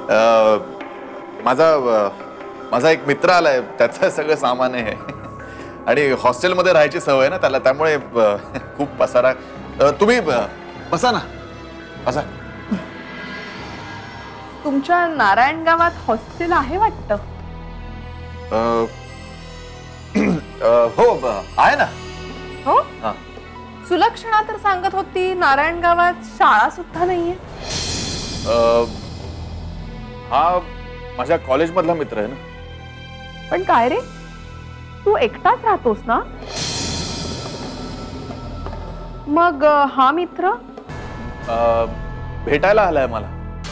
माझा एक मित्र आलाय, त्याचं सगळं सामान आहे आणि हॉस्टेलमध्ये राहायची सवय ना त्याला, त्यामुळे खूप पसारा. तुम्ही बसा ना, बसा. तुमच्या नारायण गावात हॉस्टेल आहे वाटतं? हो आहे ना. हो, सुलक्षणा तर सांगत होती नारायण गावात शाळा सुद्धा नाहीये. हा माझ्या कॉलेज मधला मित्र आहे ना. पण काय रे, तू एकटाच राहतोस ना? मग हा मित्र भेटायला आलाय मला.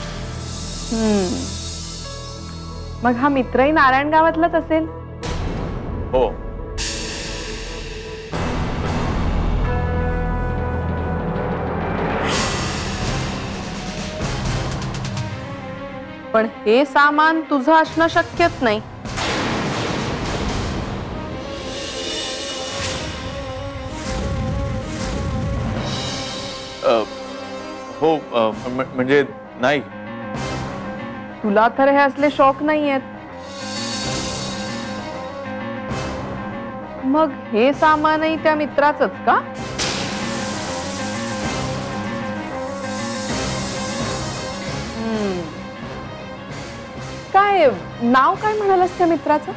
मग हा मित्रही नारायण गावातलाच असेल. हो. पण हे सामान तुझं असणं शक्यच नाही. हो म्हणजे नाही. तुला तर हे असले शौक नाहीयेत. मग हे सामानही त्या मित्राचंच का? काय नाव काय म्हणालास त्या मित्राचं?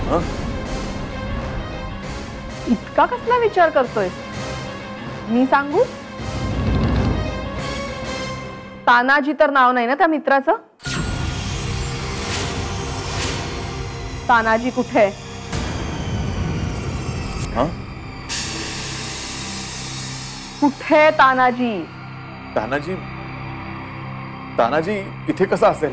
इतका कसला विचार करतोय? मी सांगू? तानाजी तर नाव नाही ना त्या मित्राचं? तानाजी कुठे आहे? कुठे तानाजी? तानाजी तानाजी इथे कसा असेल?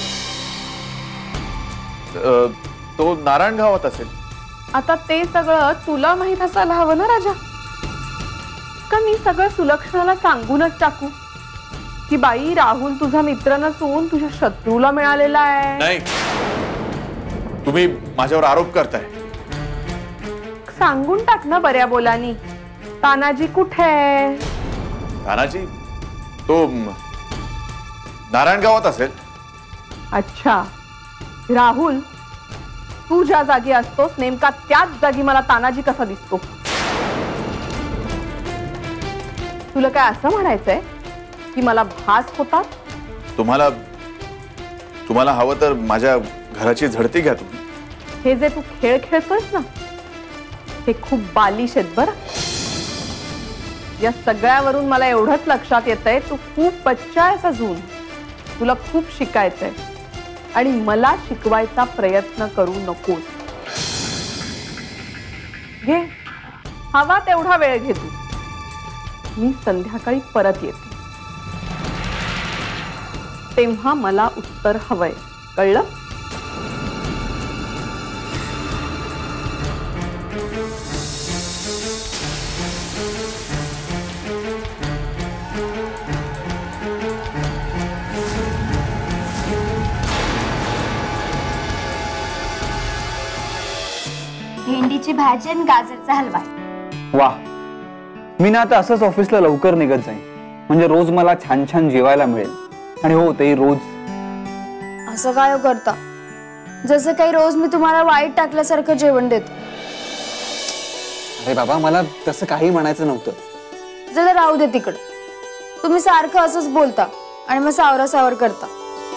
तो नारायण गावात असेल. आता ते सगळं तुला माहित असायला हवं ना राजा. का मी सगळं सुलक्षणाला सांगूनच टाकू की बाई राहुल तुझा मित्र नसून तुझ्या शत्रूला मिळालेला आहे? नाही, तुम्ही माझ्यावर आरोप करताय. सांगून टाक ना बऱ्या बोलानी. तानाजी कुठे आहे? तानाजी तो नारायण गावात असेल. अच्छा, राहुल तू ज्या जागी असतोस नेमका त्याच जागी मला तानाजी कसा दिसतो? तुला काय असं म्हणायचंय की मला भास होतात? तुम्हाला हवं तर माझ्या घराची झडती घ्या तुम्ही. हे जे तू खेळ खेळतोयस ना हे खूप बालिश आहेत बरं. या सगळ्यावरून मला एवढंच लक्षात येतंय तू खूप बच्चा आहेस अजून. तुला खूप शिकायचंय आणि मला शिकवायचा प्रयत्न करू नकोस. घे हवा तेवढा वेळ घे तू. मी संध्याकाळी परत येते तेव्हा मला उत्तर हवंय, कळलं? भेंडीची भाजी आणि गाजरचा हलवा. वाह, मी ना आता असंच ऑफिसला लवकर निघत जाईन, म्हणजे रोज मला छान छान जेवायला मिळेल. आणि हो, तेही रोज. असं काय करता? जसं काही रोज मी तुम्हाला वाईट टाकल्यासारखं जेवण देतो. अरे बाबा, मला तसं काही म्हणायचं नव्हतं. जरा राहू दे तिकडं. तुम्ही सारखं असंच बोलता आणि मग सावरासावर करता.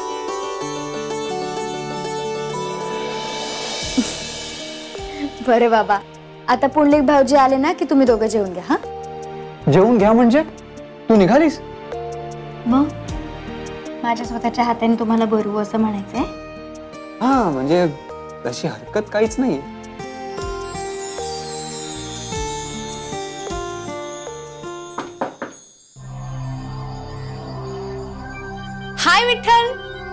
बरे बाबा, आता पुंडलिक भाऊजी आले ना की तुम्ही दोघं जेवून घ्या. हा, जेवून घ्या म्हणजे तू निघालीस? मग माझ्या स्वतःच्या हाताने तुम्हाला भरवू असं म्हणायचंय? हा, म्हणजे तशी हरकत काहीच नाही. Hi Vitthal.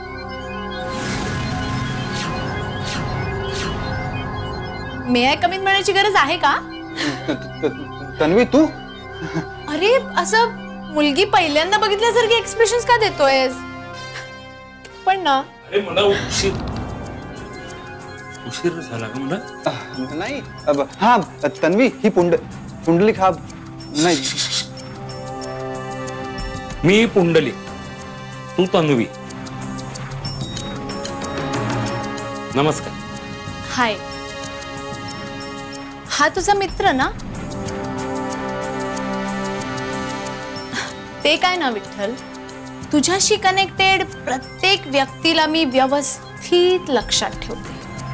May I coming म्हणायची गरज आहे का? तन्वी, तू? अरे असं मुलगी पहिल्यांदा बघितल्यासारखे एक्सप्रेशन्स का देतोयस? पण ना, अरे मला उशीर झाला का मला? नाही. हा तन्वी, ही पुंडलिक हा नाही. मी पुंडलिक, तू तन्वी. नमस्कार. हाय. हा तुझा मित्र ना? ते काय ना विठ्ठल, तुझ्याशी कनेक्टेड प्रत्येक व्यक्तीला मी व्यवस्थित लक्षात ठेवते.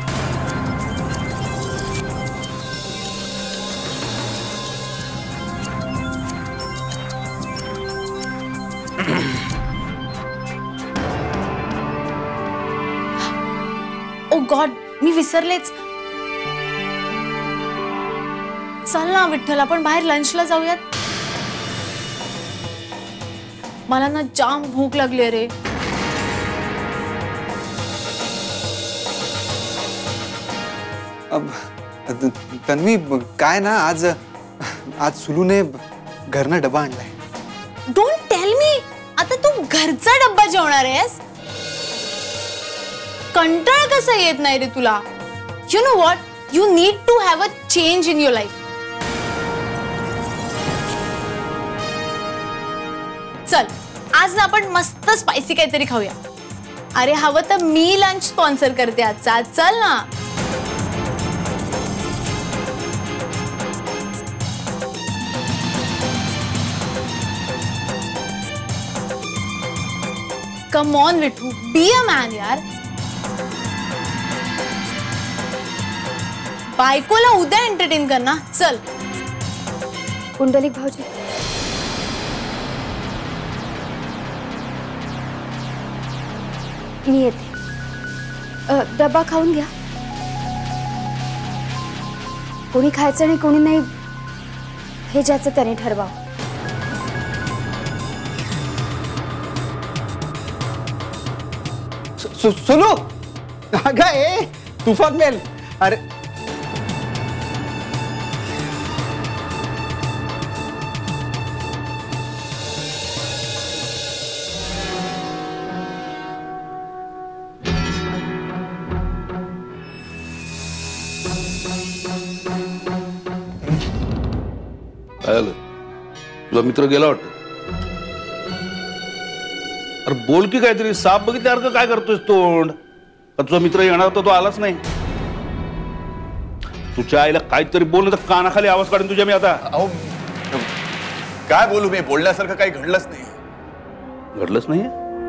ओ गॉड, मी विसरलेच. चल ना विठ्ठल, आपण बाहेर लंचला जाऊयात. मला ना जाम भूक लागली रे. तन्वी, काय ना आज सुलूने घरनं डबा आणलाय. डोंट टेल मी, आता तू घरचा डब्बा जेवणार आहेस? कंटाळ कसा येत नाही रे तुला? You know what, you need to have a change in your life. चल आज ना आपण मस्त स्पायसी काहीतरी खाऊया. अरे हवं तर मी लंच स्पॉन्सर करते आजचा. चल ना. Come on Vithu, be a man यार. बायकोला उद्या एंटरटेन कर ना. चल. पुंडलिक भाऊजी, मी येते. डबा खाऊन घ्या. कोणी खायचं आणि कोणी नाही हे ज्याचं त्याने ठरवावं. सुलू, अगं ए तुफान मेल. अरे तुझा मित्र गेला वाटत. अरे बोल की काहीतरी. साप बघितल्यासारखं काय करतोयस तोंड? तुझा मित्र येणार होता, तो आलाच नाही. तुझ्या आईला काहीतरी बोल, तर कानाखाली आवाज काढून तुझ्या मी आता. अहो काय बोलू मी? बोलण्यासारखं काही घडलंच नाही. घडलंच नाही?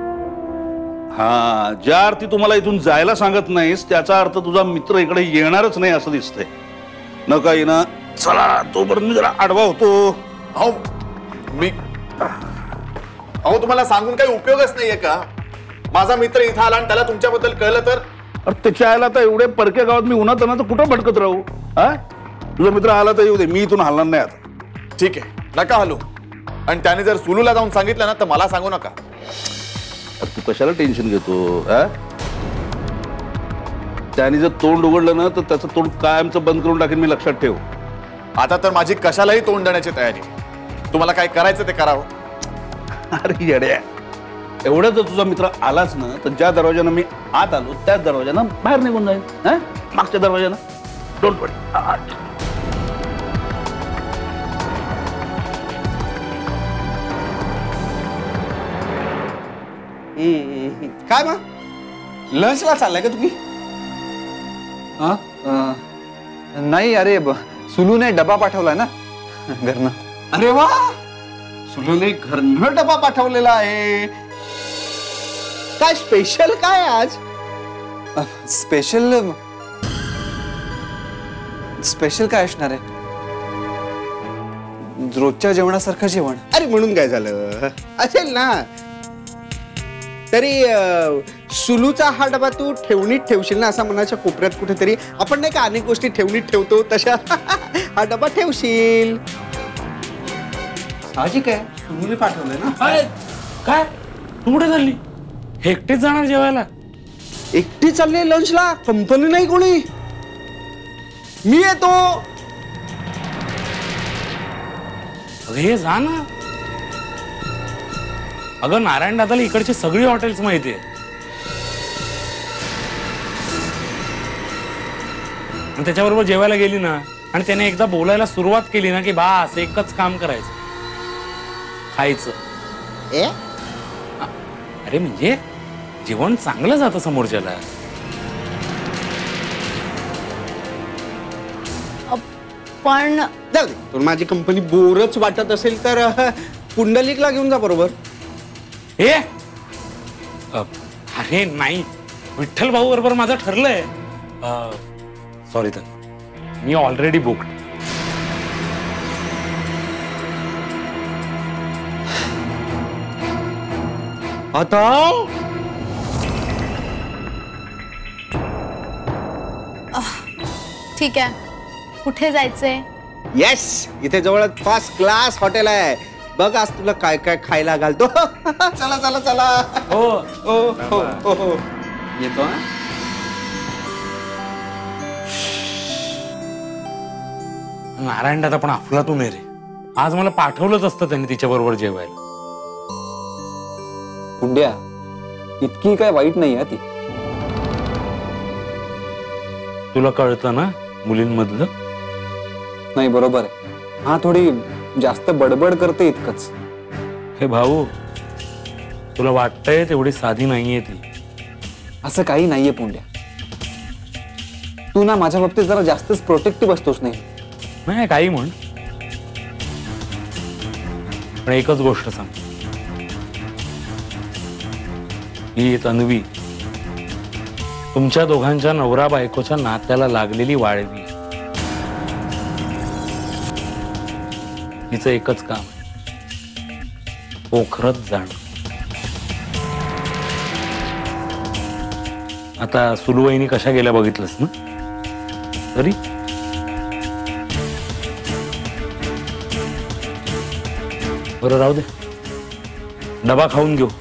हा, ज्या अर्थी तुम्हाला इथून जायला सांगत नाहीस त्याचा अर्थ तुझा मित्र इकडे येणारच नाही असं दिसतंय. न काही ना. चला तोपर्यंत मी जरा आडवा होतो. अहो तुम्हाला सांगून काही उपयोगच नाहीये का? माझा मित्र इथं आला आणि त्याला तुमच्याबद्दल कळलं तर? अरे त्याच्या आयला तर एवढे परक्या गावात मी उन्हात तर कुठं भटकत राहू? हा, तुझा मित्र आला तर येऊ दे, मी इथून हलणार नाही आता. ठीक आहे, नका हलू. आणि त्याने जर सुलूला जाऊन सांगितलं ना तर मला सांगू नका. तू कशाला टेन्शन घेतो? त्याने जर तोंड उघडलं ना तर त्याचं तोंड कायमचं बंद करून टाकेन मी, लक्षात ठेव. आता तर माझी कशालाही तोंड देण्याची तयारी. तुम्हाला काय करायचं ते करावं. अरे येड्या, एवढं जर तुझा मित्र आलाच ना तर ज्या दरवाजानं मी आत आलो त्याच दरवाजानं बाहेर निघून जाईल. मागच्या दरवाजानं. डोंट वरी. काय मग लंचला चाललाय का तुम्ही? नाही, अरे सुलूने डबा पाठवलाय ना घरनं. अरे वा, सुलूने घरनं डबा पाठवलेला आहे. काय स्पेशल काय आज? स्पेशल काय असणार आहे? रोजच्या जेवणासारखं जेवण. अरे म्हणून काय झालं असेल ना. तरी सुलूचा हा डबा तू ठेवणीत ठेवशील ना, असा मनाच्या कोपऱ्यात कुठेतरी. आपण नाही का अनेक गोष्टी ठेवणीत ठेवतो तशा हा डबा ठेवशील. साहजिक आहे, सुलूने पाठवलंय ना. काय तू कुठे चालली? एकटीच जाणार जेवायला? एकटी चालली लंचला? कंपनी नाही कोणी? मी येतो. हे जा ना. अगं नारायण दादाला इकडची सगळी हॉटेल्स माहिती आहे. त्याच्याबरोबर जेवायला गेली ना आणि त्याने एकदा बोलायला सुरुवात केली ना की बास एकच काम करायचं, खायचं. ए अरे म्हणजे जेवण चांगलं जातं समोरच्याला. पण जाऊ दे, तुला माझी कंपनी बोरच वाटत असेल तर पुंडलिकला घेऊन जा बरोबर. हे अरे नाही, विठ्ठल भाऊ बरोबर माझं ठरलंय. सॉरी तर मी ऑलरेडी बुक्ड. आता ठीक आहे, कुठे जायचंय? येस, इथे जवळच फर्स्ट क्लास हॉटेल आहे. बघ आज तुला काय काय खायला घालतो. चला चला चला. हो हो हो हो हो. येतो हा. नारायण दादा पण अफलातून आहे रे. आज मला पाठवलंच असतं त्यांनी तिच्या बरोबर जेवायला. पुंड्या, इतकी काय वाईट नाही आहे ती. तुला कळतं ना मुलींमधलं? नाही, बरोबर आहे. हा थोडी जास्त बडबड करते इतकंच. हे भाऊ, तुला वाटतंय तेवढी साधी नाहीये ती. असं काही नाहीये पुंड्या. तू ना माझ्या बाबतीत जरा जास्तच प्रोटेक्टिव्ह असतोस. नाही काही म्हण, पण एकच गोष्ट सांग, ही तन्वी तुमच्या दोघांच्या नवरा बायकोच्या नात्याला लागलेली वाळवी. हिचं एकच काम आहे, पोखरत जाणं. आता सुलूवहिनी कशा गेल्या बघितलंस ना? तरी बरं राहू दे, डबा खाऊन घेऊ,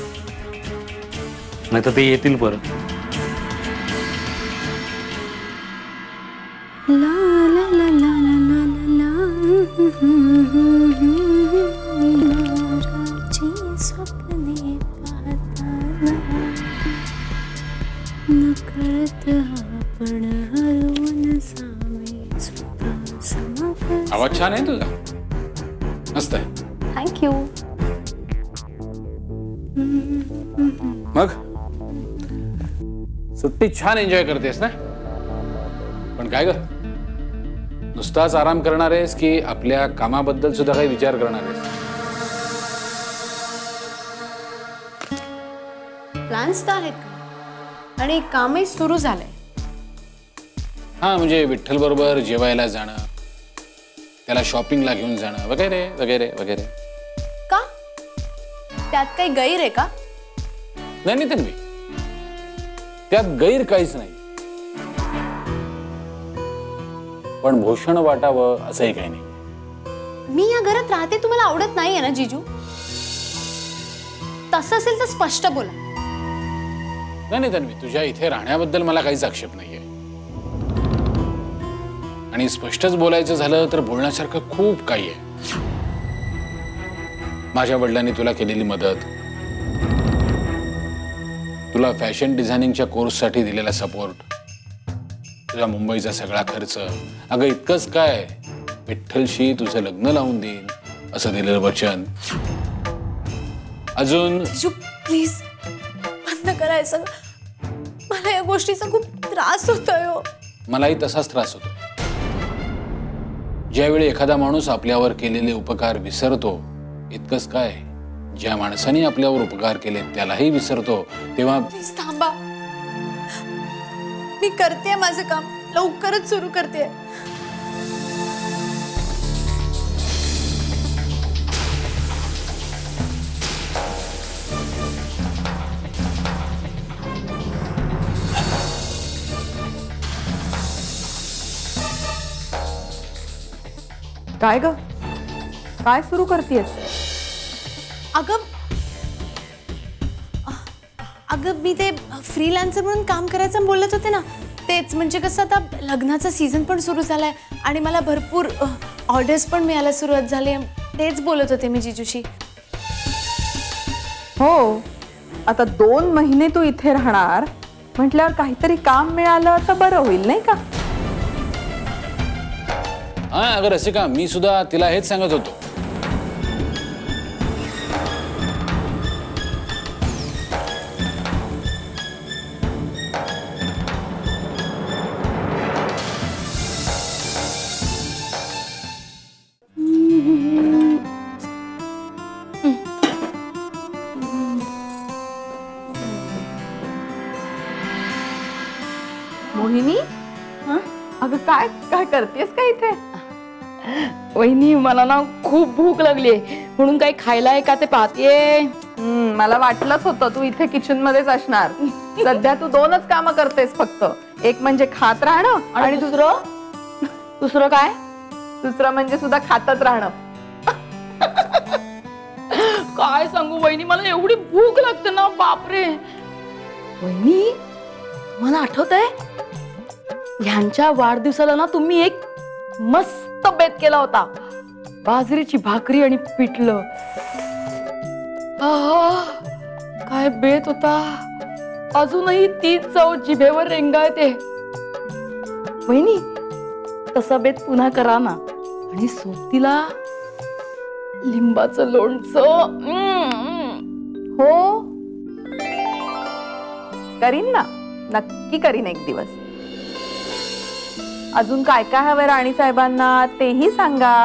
नाही तर ते येतील परत. आवाज छान आहे तुझा, मस्त आहे. थँक्यू. मग सुट्टी छान एन्जॉय करतेस ना? पण काय ग, नुसताच आराम करणार आहेस की आपल्या कामाबद्दल सुद्धा काही विचार करणार आहेस? प्लॅन्स तर आहेत का, आणि कामही सुरू झालंय. हा, म्हणजे विठ्ठल बरोबर जेवायला जाणं, त्याला शॉपिंगला घेऊन जाणं वगैरे वगैरे वगैरे. का? त्यात काही गैर आहे का? नाही नाही तन्वी, त्यात गैर काहीच नाही. पण भूषण वाटावं असंही काही नाही. मी या घरात राहते, तुम्हाला आवडत नाहीये ना जीजू? तसं असेल तर स्पष्ट बोला. नाही नाही तन्वी, तुझ्या इथे राहण्याबद्दल मला काहीच आक्षेप नाहीये. आणि स्पष्टच बोलायचं झालं तर बोलण्यासारखं खूप काही आहे. माझ्या वडिलांनी तुला केलेली मदत, तुला फॅशन डिझायनिंगच्या कोर्ससाठी दिलेला सपोर्ट, तुझ्या मुंबईचा सगळा खर्च, अगं इतकंच काय, विठ्ठलशी तुझं लग्न लावून देईन असं दिलेलं वचन. अजून जीजू प्लीज बंद करायचं, मला या गोष्टीचा खूप त्रास होतोय. मलाही तसाच त्रास होतो. ज्यावेळी एखादा माणूस आपल्यावर केलेले उपकार विसरतो, इतकंच काय, ज्या माणसाने आपल्यावर उपकार केले त्यालाही विसरतो, तेव्हा प्लीज थांबा. मी करते माझं काम, लवकरच सुरू करते. काय ग, काय सुरू करतेस? अगं अगं मी ते फ्रीलान्सर म्हणून काम करायचं बोलत होते ना, तेच. म्हणजे कसं, आता लग्नाचा सीझन पण सुरू झालाय आणि मला भरपूर ऑर्डर्स पण मिळायला सुरुवात झाली. तेच बोलत होते मी जीजूशी. हो, आता 2 महिने तू इथे राहणार म्हटल्यावर काहीतरी काम मिळालं तर बरं होईल, नाही का? हा अगं रसिका, मी सुद्धा तिला हेच सांगत होतो. मोहिनी अगं काय काय करतेस का इथे? वहिनी मला ना खूप भूक लागली म्हणून काही खायला आहे का ते पाहतेय. मला वाटलंच होतं तू इथे किचन मध्येच असणार. सध्या तू दोनच कामं करतेस फक्त, एक म्हणजे खात राहणं आणि दुसरं काय? दुसरं म्हणजे सुद्धा खातच राहणं. काय सांगू वहिनी, मला एवढी भूक लागते ना बापरे. वहिनी मला आठवतंय ह्यांच्या वाढदिवसाला ना तुम्ही एक मस्त बेत केला होता, बाजरीची भाकरी आणि पिठलं. काय बेत होता, अजूनही ती चव जिभेवर रेंगाळते. वहिनी तसा बेत पुन्हा करा ना, आणि सोबतीला लिंबाचं लोणचं. हो करीन ना, नक्की करीन एक दिवस. अजून काय काय हवंय राणी साहेबांना तेही सांगा.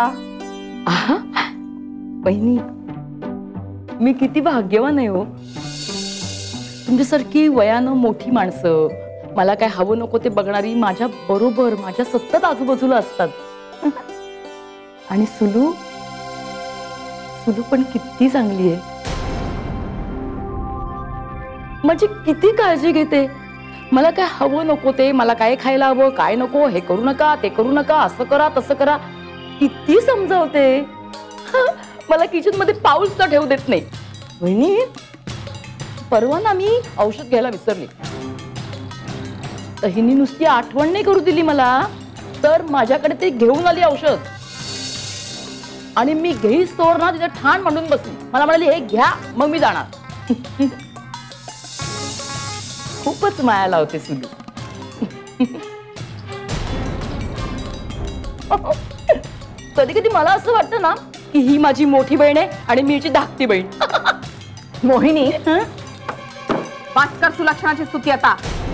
बहिणी मी किती भाग्यवान आहे हो, तुमच्यासारखी वयानं मोठी माणसं मला काय हवं नको ते बघणारी माझ्या बरोबर माझ्या सतत आजूबाजूला असतात. आणि सुलू पण किती चांगली आहे, म्हणजे किती काळजी घेते. मला काय हवं नको ते, मला काय खायला हवं काय नको, हे करू नका ते करू नका, असं करा तसं करा, किती समजावते. मला किचन मध्ये पाऊल सुद्धा ठेवू देत नाही. वहिनी परवा ना मी औषध घ्यायला विसरले, तर हिनी नुसती आठवण नाही करू दिली मला, तर माझ्याकडे ते घेऊन आली औषध. आणि मी घेईस तोर ना तिथे ठाण मांडून बसली. मला म्हणाली हे घ्या मग मी जाणार. खूपच माया लावते सुलू. कधी कधी मला असं वाटतं ना की ही माझी मोठी बहीण आहे आणि मी हिची धाकटी बहीण. मोहिनी भास्कर सुलक्षणाची स्तुती आता.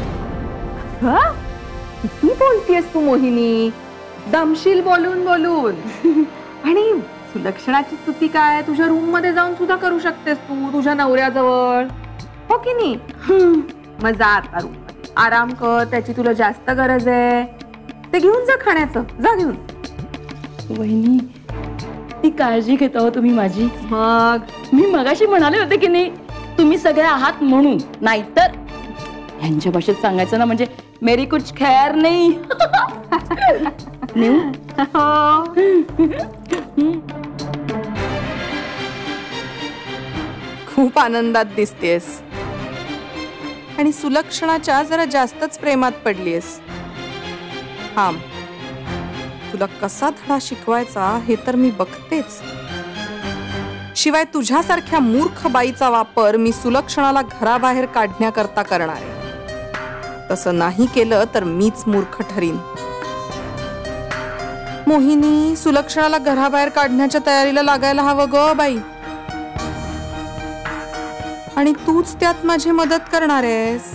किती बोलतीयस तू मोहिनी, दमशील बोलून बोलून. आणि सुलक्षणाची स्तुती काय तुझ्या रूम मध्ये जाऊन सुद्धा करू शकतेस तू तुझ्या नवऱ्याजवळ, हो की नाही? मग जा आता रूम मध्ये आराम कर, त्याची तुला जास्त गरज आहे. ते घेऊन जा खाण्याचं, जा घेऊन. वहिनी ती काळजी घेता हो तुम्ही माझी. मग मी मगाशी म्हणाले होते की नाही तुम्ही सगळे आहात म्हणून, नाहीतर ह्यांच्या भाषेत सांगायचं ना म्हणजे मेरी कुछ खैर नाही. खूप आनंदात दिसतेस आणि सुलक्षणाच्या जरा जास्तच प्रेमात पडलीयस. थांब, तुला कसा धडा शिकवायचा हे तर मी बघतेच. शिवाय तुझ्यासारख्या मूर्ख बाईचा वापर मी सुलक्षणाला घराबाहेर काढण्याकरता करणार आहे. तसं नाही केलं तर मीच मूर्ख ठरीन. मोहिनी सुलक्षणाला घराबाहेर काढण्याच्या तयारीला लागायला हवं ग बाई, आणि तूच त्यात माझी मदत करणार आहेस.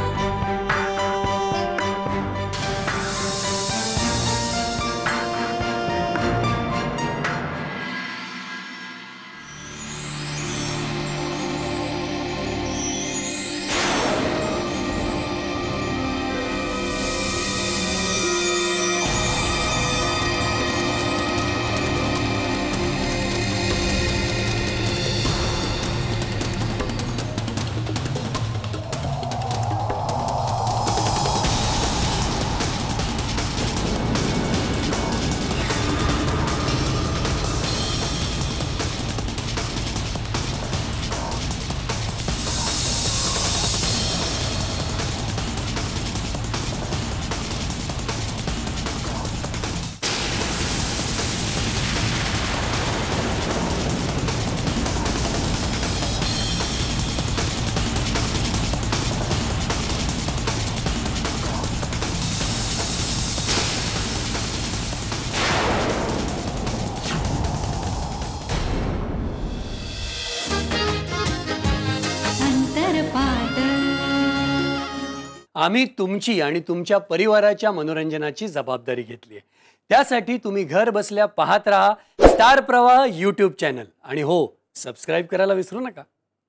आम्ही तुमची आणि तुमच्या परिवाराच्या मनोरंजनाची जबाबदारी घेतली आहे. त्यासाठी तुम्ही घर बसल्या पाहत राहा स्टार प्रवाह YouTube चॅनल. आणि हो, सबस्क्राईब करायला विसरू नका.